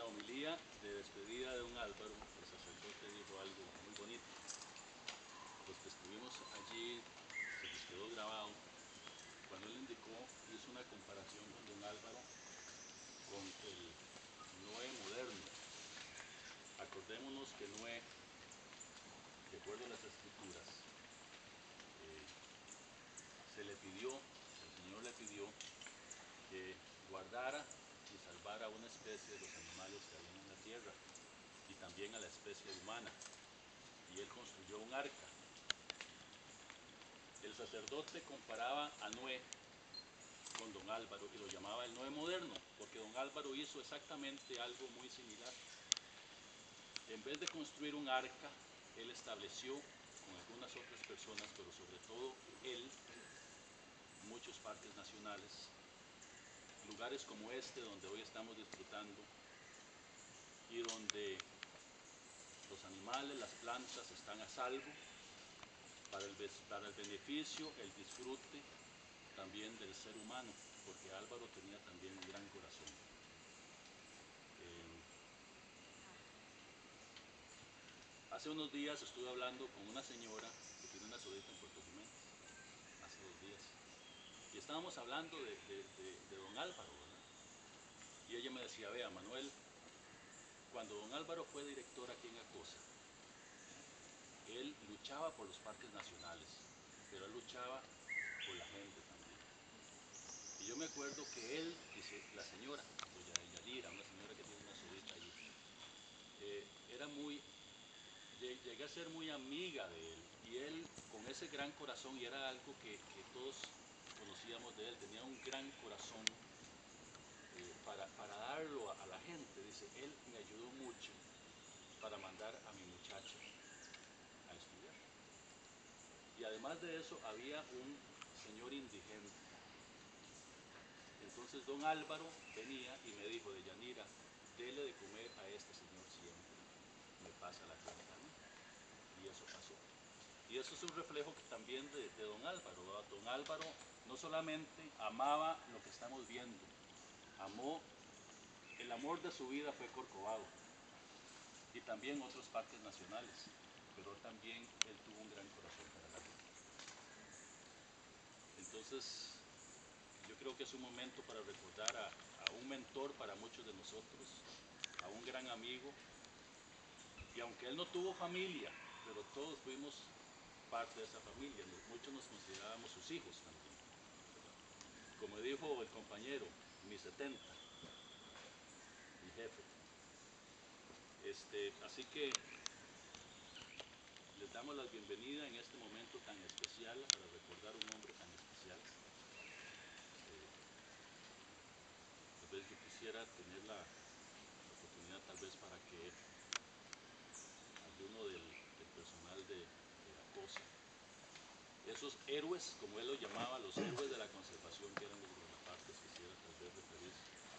homilía de despedida de don Álvaro, el sacerdote dijo algo muy bonito. Los que estuvimos allí, se nos quedó grabado, cuando él indicó, hizo una comparación con don Álvaro con el Noé moderno. Acordémonos que Noé, de acuerdo a las escrituras, el Señor le pidió que guardara y salvara a una especie de los animales que habían en la tierra y también a la especie humana, y él construyó un arca. El sacerdote comparaba a Noé con don Álvaro y lo llamaba el Noé moderno, porque don Álvaro hizo exactamente algo muy similar. En vez de construir un arca, él estableció con algunas otras personas, pero sobre todo él, muchos parques nacionales, lugares como este donde hoy estamos disfrutando y donde los animales, las plantas están a salvo para el beneficio, el disfrute también del ser humano, porque Álvaro tenía también un gran corazón. Hace unos días estuve hablando con una señora que tiene una sodita en Puerto Jiménez, hace 2 días, y estábamos hablando de don Álvaro, ¿verdad? Y ella me decía, vea Manuel, cuando don Álvaro fue director aquí en Acosa, él luchaba por los parques nacionales, pero él luchaba por la gente también. Y yo me acuerdo que él, dice la señora, doña Yanira, una señora que tiene una sodita allí, llegué a ser muy amiga de él, y él con ese gran corazón, y era algo que todos conocíamos de él, tenía un gran corazón para darlo a la gente. Dice, él me ayudó mucho para mandar a mi muchacha a estudiar. Y además de eso, había un señor indigente. Entonces don Álvaro venía y me dijo, de Yanira, dele de comer a este señor siempre, me pasa la cuenta a mí. Y eso pasó. Y eso es un reflejo también de don Álvaro, ¿verdad? Don Álvaro no solamente amaba lo que estamos viendo, el amor de su vida fue Corcovado y también otros parques nacionales, pero también él tuvo un gran corazón para la gente. Entonces, yo creo que es un momento para recordar a un mentor para muchos de nosotros, a un gran amigo, y aunque él no tuvo familia, pero todos fuimos parte de esa familia, muchos nos considerábamos sus hijos también, ¿verdad? Como dijo el compañero, mis 70, mi jefe. Así que les damos la bienvenida en este momento tan especial para recordar a un hombre tan especial. Tal vez yo quisiera tener la oportunidad tal vez para que alguno del personal de Acosa, esos héroes, como él los llamaba, los héroes de la conservación que eran los guardaparques, quisiera tal vez referirse.